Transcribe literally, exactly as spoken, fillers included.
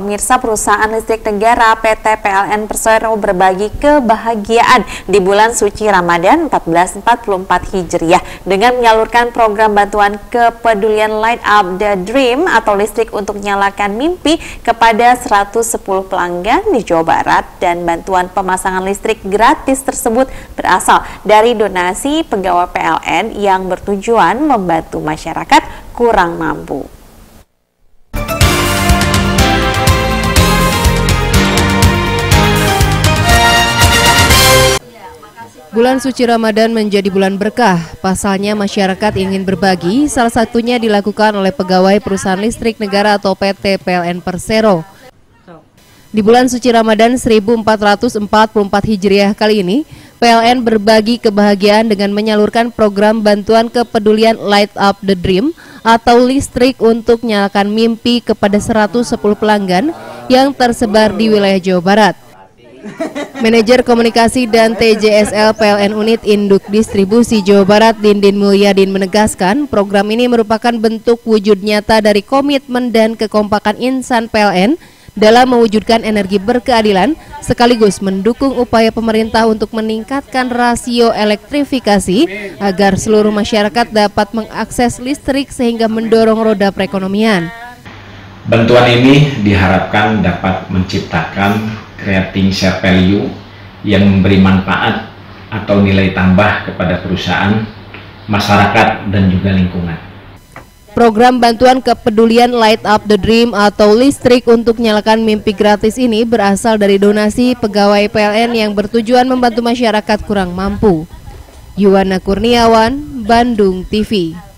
Pemirsa, perusahaan listrik negara P T P L N Persero berbagi kebahagiaan di bulan suci Ramadan seribu empat ratus empat puluh empat Hijriah dengan menyalurkan program bantuan kepedulian Light Up the Dream atau listrik untuk menyalakan mimpi kepada seratus sepuluh pelanggan di Jawa Barat, dan bantuan pemasangan listrik gratis tersebut berasal dari donasi pegawai P L N yang bertujuan membantu masyarakat kurang mampu. Bulan suci Ramadan menjadi bulan berkah. Pasalnya masyarakat ingin berbagi, salah satunya dilakukan oleh pegawai perusahaan listrik negara atau P T P L N Persero. Di bulan suci Ramadan seribu empat ratus empat puluh empat Hijriah kali ini, P L N berbagi kebahagiaan dengan menyalurkan program bantuan kepedulian Light Up the Dream atau listrik untuk menyalakan mimpi kepada seratus sepuluh pelanggan yang tersebar di wilayah Jawa Barat. Manajer Komunikasi dan T J S L P L N Unit Induk Distribusi Jawa Barat, Dindin Mulyadin, menegaskan program ini merupakan bentuk wujud nyata dari komitmen dan kekompakan insan P L N dalam mewujudkan energi berkeadilan, sekaligus mendukung upaya pemerintah untuk meningkatkan rasio elektrifikasi agar seluruh masyarakat dapat mengakses listrik sehingga mendorong roda perekonomian. Bantuan ini diharapkan dapat menciptakan creating share value yang memberi manfaat atau nilai tambah kepada perusahaan, masyarakat, dan juga lingkungan. Program bantuan kepedulian Light Up the Dream atau listrik untuk menyalakan mimpi gratis ini berasal dari donasi pegawai P L N yang bertujuan membantu masyarakat kurang mampu. Yuwana Kurniawan, Bandung T V.